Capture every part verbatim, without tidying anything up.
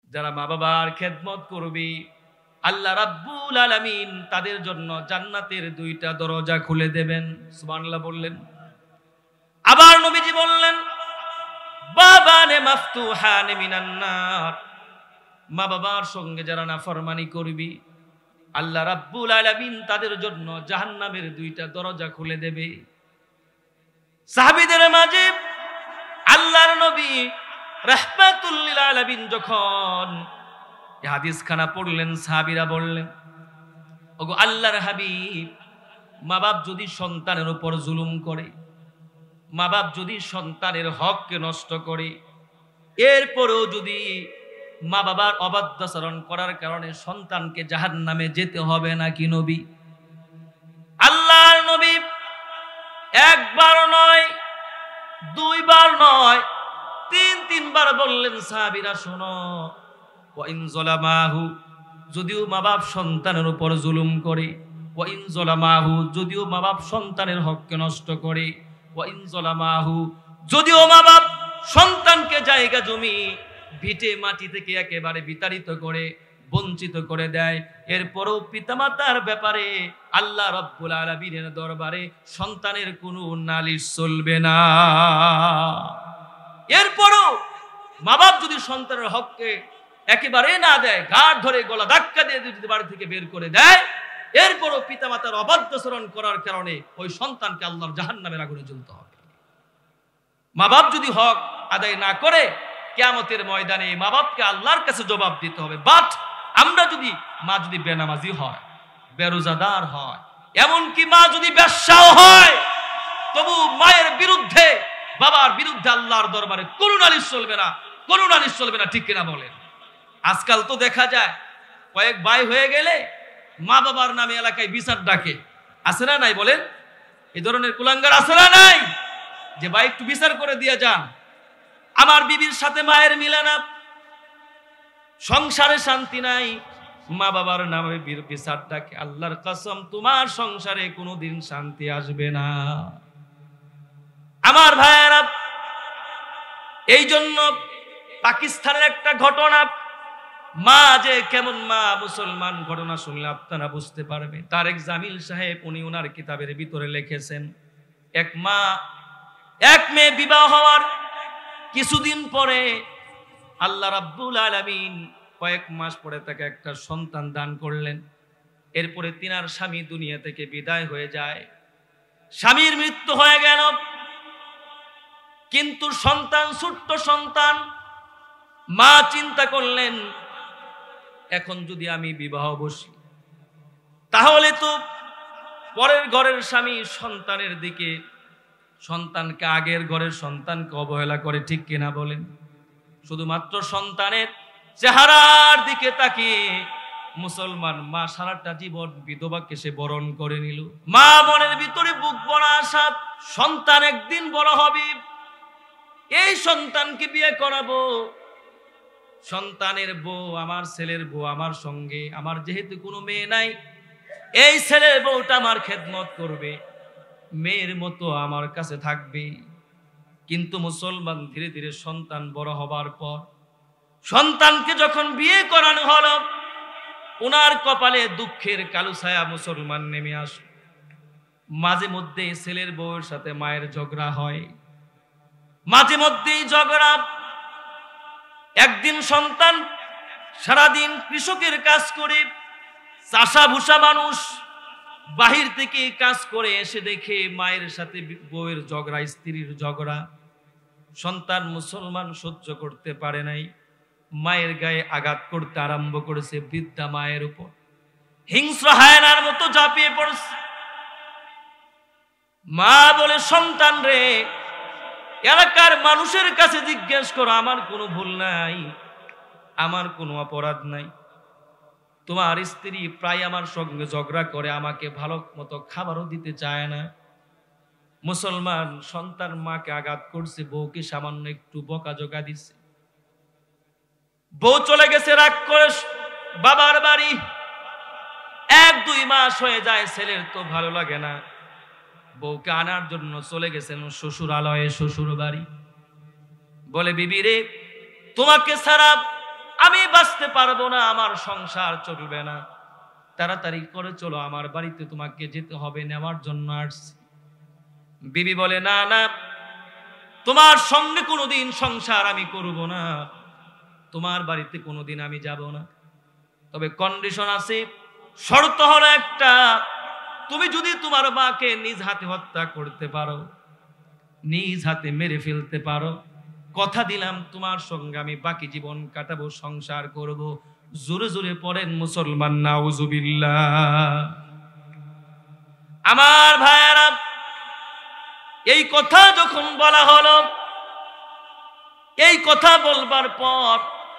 যারা মা বাবার খেদমত করবে আল্লাহ রাব্বুল আলামিন তাদের জন্য জান্নাতের দুইটা দরজা খুলে দেবেন। সুবহানাল্লাহ বললেন। আবার নবীজি বললেন বাবানে মাফতুহানে মিনান নার, মা বাবার সঙ্গে যারা নাফরমানি করবি আল্লাহ রাব্বুল আলামিন তাদের জন্য জাহান্নামের দুইটা দরজা খুলে দেবে। সাহাবীদের মাঝে আল্লাহর নবী রাহমাতুল লিল আলামিন যখন এই হাদিস খানা পড়লেন, সাহাবীরা বললেন ওগো আল্লাহর হাবিব, মা বাপ যদি সন্তানের উপর জুলুম করে, মা বাপ যদি সন্তানের হককে নষ্ট করে, এরপরেও যদি মা বাবার অবাধ্যাচরণ করার কারণে সন্তানকে জাহান্নামে যেতে হবে নাকি নবী? আল্লাহর নবী একবার নয়, দুইবার নয়, তিন তিনবার বললেন সাহাবীরা শোনো, ওয়াইন যালামাহু, যদিও মা বাপ সন্তানের উপর জুলুম করে, ওয়াইন যালামাহু, যদিও মা বাপ সন্তানের হককে নষ্ট করে, ওয়াইন যালামাহু, যদিও মা বাপ সন্তানকে জায়গা জমি ভিটে মাটি থেকে একেবারে বিতাড়িত করে বঞ্চিত করে দেয়, এরপরও পিতামাতার ব্যাপারে আল্লাহ রাব্বুল আলামিনের দরবারে সন্তানের কোনো নালিশ চলবে না। এরপরও মা বাপ যদি সন্তানের হককে একেবারে না দেয়, ঘাট ধরে গলা ধাক্কা দিয়ে যদি বাড়ি থেকে বের করে দেয়, এরপরও পিতামাতার অবাধ্যাচরণ করার কারণে ওই সন্তানকে আল্লাহর জাহান্নামের আগুনে জ্বলতে হবে। মা বাপ যদি হক আদায় না করে কিয়ামতের ময়দানে মা বাপকে আল্লাহর কাছে জবাব দিতে হবে। বাট আমরা যদি মা যদি বেনামাজি হয়, বেরোজাদার হয়, এমনকি মা যদি বেশ্যাও হয়, তবু মায়ের বিরুদ্ধে বাবার বিরুদ্ধে আল্লাহর দরবারে কোনো নালিশ চলবে না, কোনো নালিশ চলবে না, ঠিক কিনা বলেন? আজকাল তো দেখা যায় কয়েক ভাই হয়ে গেলে মা বাবার নামে এলাকায় বিচার ডাকে, আছে না নাই বলেন? এই ধরনের কুলাঙ্গার আছে না নাই? যে ভাই একটু বিচার করে দিয়ে যান, আমার বিবির সাথে মায়ের মিলে না, সংসারে শান্তি নাই, মা বাবার নামে বিচার ডাকে। আল্লাহর কসম, তোমার সংসারে কোনোদিন শান্তি আসবে না। আমার ভাইয়েরা, এই জন্য পাকিস্তানের একটা ঘটনা, মা যে কেমন মা, মুসলমান ঘটনা শুনলে আপনারা বুঝতে পারবে। তারেক জামিল সাহেব উনি ওনার কিতাবের ভিতরে লিখেছেন, এক মা এক মেয়ে বিবাহ হওয়ার কিছুদিন পরে আল্লাহ রাব্বুল আলামিন কয়েক মাস পরে তাকে একটা সন্তান দান করলেন। এরপরে তিনার স্বামী দুনিয়া থেকে বিদায় হয়ে যায়, স্বামীর মৃত্যু হয়ে গেল, কিন্তু সন্তান, ছোট্ট সন্তান, মা চিন্তা করলেন এখন যদি আমি বিবাহ বসি তাহলে তো পরের ঘরের স্বামী সন্তানের দিকে, সন্তানকে আগের ঘরের সন্তানকে অবহেলা করে, ঠিক কিনা বলেন? শুধুমাত্র সন্তানের চেহারার দিকে তাকিয়ে মুসলমান মা সারাটা জীবন বিধবাকে সে বরণ করে নিল। মা মনের ভিতরে বুক ভরা আশা, সন্তান একদিন বড় হবে, এই সন্তানকে বিয়ে করাবো, সন্তানের বউ, আমার ছেলের বউ আমার সঙ্গে, আমার যেহেতু কোনো মেয়ে নাই, এই ছেলের বউটা আমার খেদমত করবে, মেয়ের মতো আমার কাছে থাকবে। কিন্তু মুসলমান ধীরে ধীরে সন্তান বড় হবার পর সন্তানকে যখন বিয়ে করানো হলো, ওনার কপালে দুঃখের কালো ছায়া মুসলমান নেমে আসে। মাঝে মধ্যে ছেলের বউয়ের সাথে মায়ের ঝগড়া হয়, মাঝে মধ্যেই ঝগড়া। একদিন সন্তান সারাদিন কৃষকের কাজ করে, চাষা ভুষা মানুষ, বাহির থেকে কাজ করে এসে দেখে মায়ের সাথে বউয়ের ঝগড়া, স্ত্রীর ঝগড়া। সন্তান মুসলমান সহ্য করতে পারে নাই, মায়ের গায়ে আঘাত করতে আরম্ভ করেছে, বৃদ্ধা মায়ের উপর হিংস্র হায়নার মতো ঝাঁপিয়ে পড়ছে। মা বলে, সন্তান রে, এলাকার মানুষের কাছে জিজ্ঞেস করো, আমার কোনো ভুল নাই, আমার কোনো অপরাধ নাই, তোমার স্ত্রী প্রায় আমার সঙ্গে ঝগড়া করে, আমাকে ভালো মতো খাবারও দিতে চায় না। মুসলমান সন্তান মাকে আঘাত করছে, বউকে সামান্য একটু বকাঝকা দিচ্ছে, বউ চলে গেছে রাগ করে বাবার বাড়ি। এক দুই মাস হয়ে যায়, ছেলের তো ভালো লাগে না, বউকে আনার জন্য চলে গেছেন শ্বশুরালয়ে, শ্বশুর বাড়ি। বলে, বিবি রে, তোমাকে ছাড়া আমি বাঁচতে পারবো না, আমার সংসার চলবে না, তাড়াতাড়ি করে চলো, আমার বাড়িতে তোমাকে যেতে হবে, নেওয়ার জন্য আসছি। বিবি বলে, না না, তোমার সঙ্গে কোনোদিন সংসার আমি করব না, তোমার বাড়িতে কোনোদিন আমি যাব না, তবে কন্ডিশন আছে, শর্ত হলো একটা, তুমি যদি তোমার মাকে নিজ হাতে হত্যা করতে পারো, নিজ হাতে মেরে ফেলতে পারো, কথা দিলাম তোমার সঙ্গে আমি বাকি জীবন কাটাবো, সংসার করব। জোরে জোরে পড়েন মুসলমান নাউজুবিল্লাহ। আমার ভাইয়েরা, এই কথা যখন বলা হলো, এই কথা বলবার পর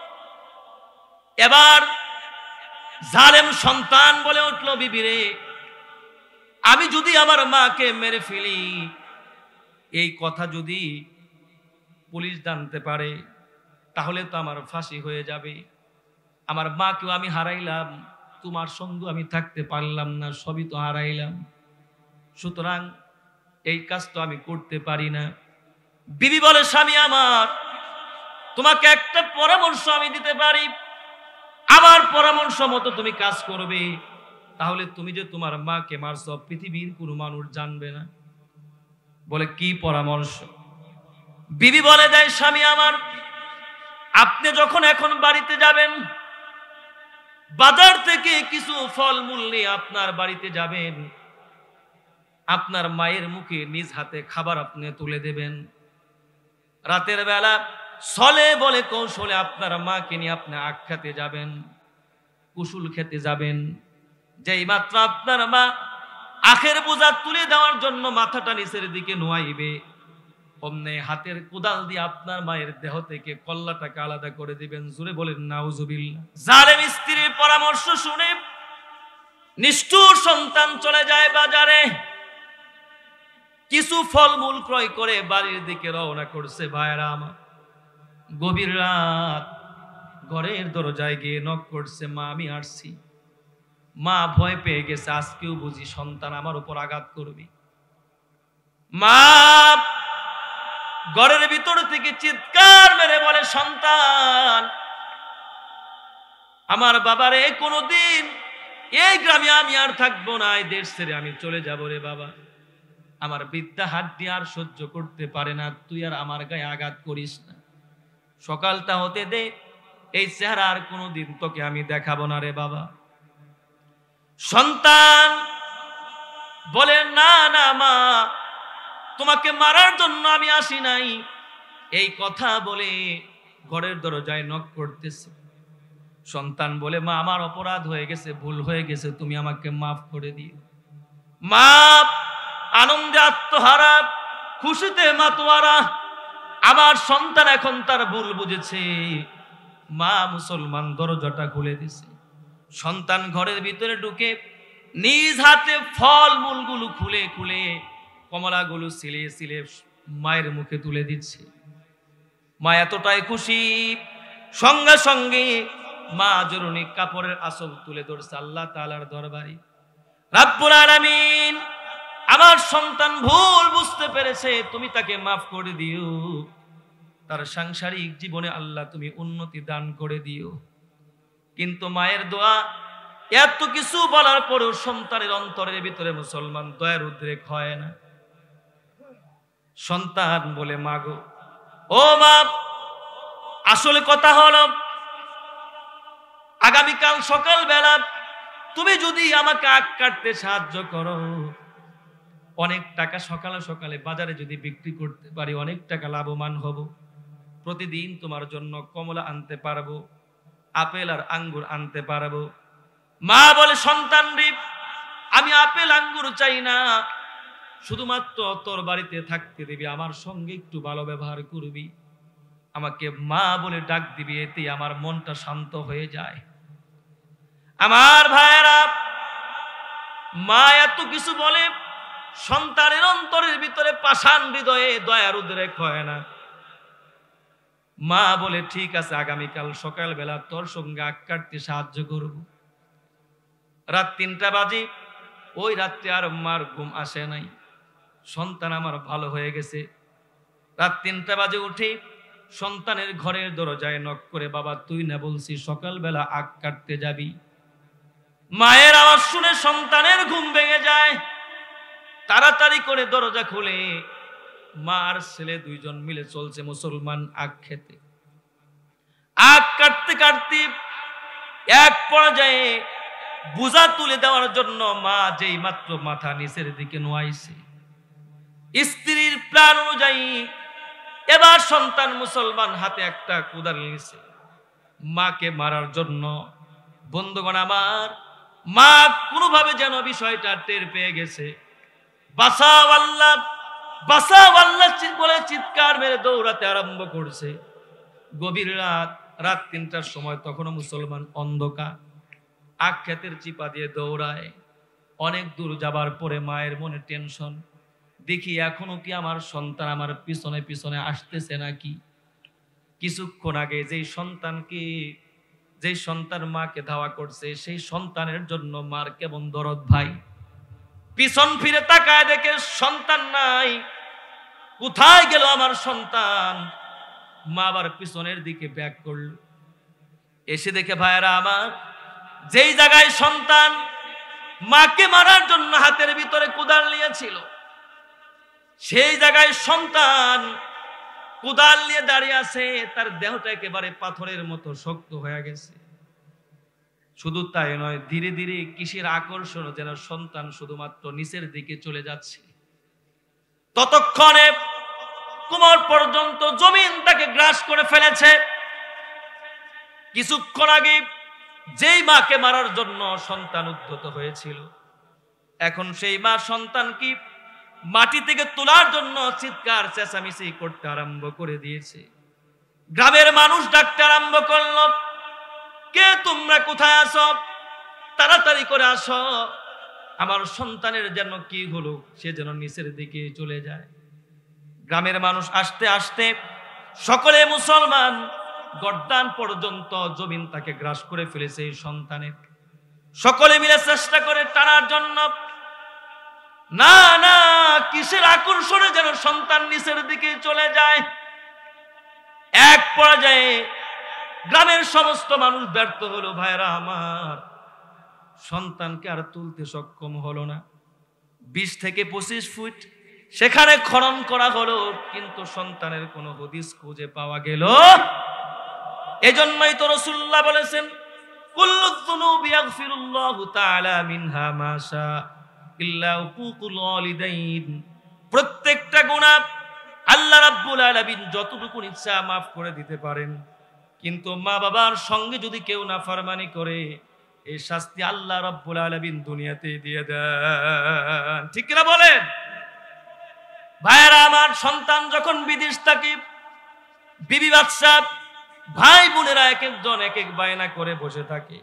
এবার জালেম সন্তান বলে উঠল, বিবিরে, আমি যদি আমার মাকে মেরে ফেলি, এই কথা যদি পুলিশ জানতে পারে তাহলে তো আমার ফাঁসি হয়ে যাবে, আমার মাকেও আমি হারাইলাম, তোমার সঙ্গে আমি থাকতে পারলাম না, সবই তো হারাইলাম, সুতরাং এই কাজ তো আমি করতে পারি না। বিবি বলে, স্বামী আমার, তোমাকে একটা পরামর্শ আমি দিতে পারি, আমার পরামর্শ মতো তুমি কাজ করবে, তাহলে তুমি যে তোমার মাকে মারছো পৃথিবীর কোনো মানুষ জানবে না। বলে, কি পরামর্শ? বিবি বলে দেয়, স্বামী আমার, আপনি যখন এখন বাড়িতে যাবেন, বাজার থেকে কিছু ফলমূল নিয়ে আপনার বাড়িতে যাবেন, আপনার মায়ের মুখে নিজ হাতে খাবার আপনি তুলে দেবেন, রাতের বেলা ছলে বলে কৌশলে আপনার মাকে নিয়ে আপনি আখ খেতে যাবেন, কুসুল খেতে যাবেন, যেই মাত্র আপনার মা আখের বোঝা তুলে দেওয়ার জন্য মাথাটা নিচের দিকে নোয়াইবে, অমনে হাতের কোদাল দিয়ে আপনার মায়ের দেহ থেকে কল্লাটাকে আলাদা করে দিবেন। জোরে বলেন নাউজুবিল্লাহ। জালেম স্ত্রীর পরামর্শ শুনে নিষ্ঠুর সন্তান চলে যায় বাজারে, কিছু ফলমূল ক্রয় করে বাড়ির দিকে রওনা করছে। ভাইরা আমার, গভীর রাত, ঘরের দরজায় গিয়ে নক করছে, মা আমি আসছি। মা ভয় পেয়ে গেছে, আজকেও বুঝি সন্তান আমার উপর আঘাত করবে। মা ঘরের ভিতর থেকে চিৎকার মেরে বলে, সন্তান, আমার বাবারে কোনোদিন এই গ্রামে আমি আর থাকবো না, এই দেশ ছেড়ে আমি চলে যাবো রে বাবা, আমার বিদ্যা হাড্ডি আর সহ্য করতে পারে না, তুই আর আমার গায়ে আঘাত করিস না, সকালটা হতে দে, এই চেহারা আর কোনোদিন তোকে আমি দেখাবো না রে বাবা। সন্তান বলে, না না মা, তোমাকে মারার জন্য আমি আসি নাই। এই কথা বলে ঘরের দরজায় নক করতেছে। সন্তান বলে, মা আমার অপরাধ হয়ে গেছে, ভুল হয়ে গেছে, তুমি আমাকে মাফ করে দিও। মা আনন্দে আত্মহারা, খুশিতে মাতোয়ারা, আমার সন্তান এখন তার ভুল বুঝেছে। মা মুসলমান দরজাটা খুলে দিছে। সন্তান ঘরের ভিতরে ঢুকে নিজ হাতে ফল মূলগুলো খুলে খুলে কমলাগুলো সিলে সিলে মায়ের মুখে তুলে দিচ্ছে। মা এতটাই খুশি, সঙ্গে সঙ্গে মা জরুরি কাপড়ের আসল তুলে ধরছে আল্লাহ তাআলার দরবারে। রাব্বুল আলামিন, আমার সন্তান ভুল বুঝতে পেরেছে, তুমি তাকে মাফ করে দিও, তার সাংসারিক জীবনে আল্লাহ তুমি উন্নতি দান করে দিও। কিন্তু মায়ের দোয়া, এত কিছু বলার পরেও সন্তানের অন্তরের ভিতরে মুসলমান দয়ার উদ্রেক হয় না। সন্তান বলে, মাগো, ও মা, আসলে কথা হলো আগামীকাল সকাল বেলা তুমি যদি আমাকে আখ কাটতে সাহায্য করো, অনেক টাকা সকালে সকালে বাজারে যদি বিক্রি করতে পারি, অনেক টাকা লাভবান হব, প্রতিদিন তোমার জন্য কমলা আনতে পারবো, আপেল আর আঙ্গুর আনতে পারবো। মা বলে, সন্তান রে, আমি আপেল আঙ্গুর চাই না, শুধুমাত্র তোর বাড়িতে থাকতে দিবি, আমার সঙ্গে একটু ভালো ব্যবহার করবি, আমাকে মা বলে ডাক দিবি, এতে আমার মনটা শান্ত হয়ে যায়। আমার ভাইয়েরা, মা এত কিছু বলে, সন্তানের অন্তরের ভিতরে পাষাণ হৃদয়ে দয়ার উদ্রেক হয় না। মা বলে, ঠিক আছে, আগামীকাল সকালবেলা তোর সঙ্গে আখ কাটতে সাহায্য করব। রাত তিনটা বাজে, ওই রাত্রে আর মার ঘুম আসে নাই, সন্তান আমার ভালো হয়ে গেছে। রাত তিনটা বাজে উঠে সন্তানের ঘরের দরজায় নক করে, বাবা তুই না বলছি সকালবেলা আখ কাটতে যাবি? মায়ের আওয়াজ শুনে সন্তানের ঘুম ভেঙে যায়। তাড়াতাড়ি করে দরজা খুলে মা আর ছেলে দুইজন মিলে চলছে মুসলমান আখ খেতে। আখ কাটতে কাটতে এক পর্যায়ে বোঝা তুলে দেওয়ার জন্য মা যেই মাত্র মাথা নিচের দিকে নোয়াইছে, স্ত্রীর প্ল্যান অনুযায়ী এবার সন্তান মুসলমান হাতে একটা কুদাল নিয়েছে মাকে মারার জন্য। বন্ধুগণ আমার, মা কোনোভাবে যেন বিষয়টা টের পেয়ে গেছে। বাঁচাও আল্লাহ, বাঁচাও আল্লাহ বলে চিৎকার মেরে দৌড়াতে আরম্ভ করছে। গভীর রাত, রাত তিনটার সময়, তখনও মুসলমান অন্ধকার, আখ ক্ষেতের চিপা দিয়ে দৌড়ায়। অনেক দূর যাবার পরে মায়ের মনে টেনশন, দেখি এখনো কি আমার সন্তান আমার পিছনে পিছনে আসতেছে নাকি। কিছুক্ষণ আগে যেই সন্তানকে, যেই সন্তান মাকে ধাওয়া করছে, সেই সন্তানের জন্য মার কেমন দরদ ভাই। পিছন ফিরে তাকায় দেখে সন্তান নাই। কোথায় গেল আমার সন্তান? মা আবার পিছনের দিকে ব্যাক করল। এসে দেখে ভাইরা আমার, যেই জায়গায় সন্তান মাকে মারার জন্য হাতের ভিতরে কুদাল নিয়েছিল, সেই জায়গায় সন্তান কুদাল নিয়ে দাঁড়িয়ে আছে। তার দেহটা একেবারে পাথরের মতো শক্ত হয়ে গেছে। শুধু তাই নয়, ধীরে ধীরে কিসের আকর্ষণ যেন সন্তান শুধুমাত্র নিচের দিকে চলে যাচ্ছে। ততক্ষণে কোমর পর্যন্ত জমিন তাকে গ্রাস করে ফেলেছে। কিছুক্ষণ আগে যেই মাকে মারার জন্য সন্তান উদ্ধত হয়েছিল, এখন সেই মা সন্তান কি মাটি থেকে তোলার জন্য চিৎকার চেঁচামেচি করতে আরম্ভ করে দিয়েছে। গ্রামের মানুষ ডাকতে আরম্ভ করলো, কে তোমরা, কোথায় আসো? তাড়াতাড়ি করে আসো, আমার সন্তানের যেন কি হলো, সে যেন নিচের দিকে চলে যায়। গ্রামের মানুষ আসতে আসতে সকলে মুসলমান, গর্দান পর্যন্ত জমিন তাকে গ্রাস করে ফেলেছে এই সন্তানের। সকলে মিলে চেষ্টা করে টানার জন্য, না না, কিসের আকর্ষণে যেন সন্তান নিচের দিকে চলে যায়। এক পর্যায়ে গ্রামের সমস্ত মানুষ ব্যর্থ হলো। ভাইরা আমার, সন্তানকে আর তুলতে সক্ষম হলো না। বিশ থেকে পঁচিশ ফুট সেখানে খনন করা হলো, কিন্তু সন্তানের কোনো হদিস খুঁজে পাওয়া গেল। এজন্যই তো রাসূলুল্লাহ বলেছেন, কুল্লু যুনুবি ইয়াগফিরুল্লাহু তাআলা মিনহা মা শা ইল্লা উকুকুল ওয়ালিদাইন। প্রত্যেকটা গুনাহ আল্লাহ রাব্বুল আলামিন যতটুকু ইচ্ছা মাফ করে দিতে পারেন, কিন্তু মা বাবার সঙ্গে যদি কেউ নাফরমানি করে, এই শাস্তি আল্লাহ রাব্বুল আলামিন দুনিয়াতে দিয়ে দেন। ঠিক কিনা বলেন? ভাইরা আমার, সন্তান যখন বিদেশ থাকে, বিবি বাচ্চা ভাই বোনেরা এক একজন এক এক বায়না করে বসে থাকে।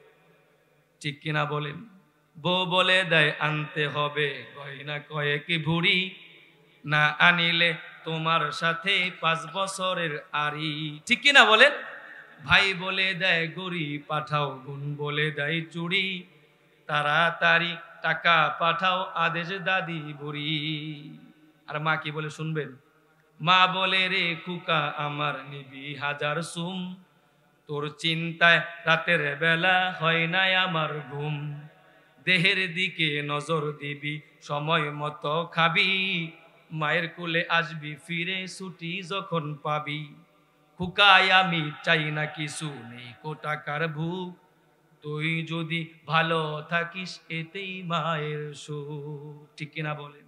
ঠিক কিনা বলেন? বউ বলে দেয় আনতে হবে গয়না কয়েক ভুঁড়ি, না আনিলে তোমার সাথে পাঁচ বছরের আড়ি। ঠিক কিনা বলেন? ভাই বলে দেয় গড়ি পাঠাও, বোন বলে দেয় চুড়ি, তাড়াতাড়ি টাকা পাঠাও আদেশ দাদি বুড়ি। আর মা কি বলে শুনবেন? মা বলে রে কুকা আমার নিবি হাজার সুম, তোর চিন্তায় রাতের বেলা হয় নাই আমার ঘুম, দেহের দিকে নজর দিবি সময় মতো খাবি, মায়ের কোলে আসবি ফিরে ছুটি যখন পাবি, খুকায় আমি চাই না কিছু নেই কো টাকার ভুক, তুই যদি ভালো থাকিস এতেই মায়ের সুখ। ঠিক কিনা বলেন?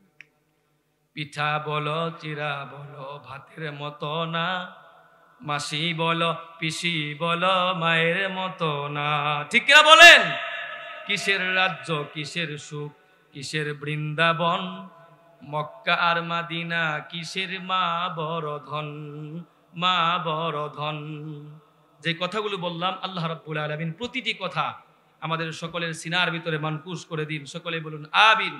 পিঠা বলো চিরা বলো ভাতের মতো না, মাসি বলো পিসি বলো মায়ের মতো না। ঠিক কিনা বলেন? কিসের রাজ্য কিসের সুখ কিসের বৃন্দাবন, মক্কা আর মাদিনা কিসের মা বড় ধন, মা বড় ধন। যে কথাগুলো বললাম আল্লাহ রাব্বুল আলামিন প্রতিটি কথা আমাদের সকলের সিনার ভিতরে মানকুশ করে দিন। সকলে বলুন আমিন।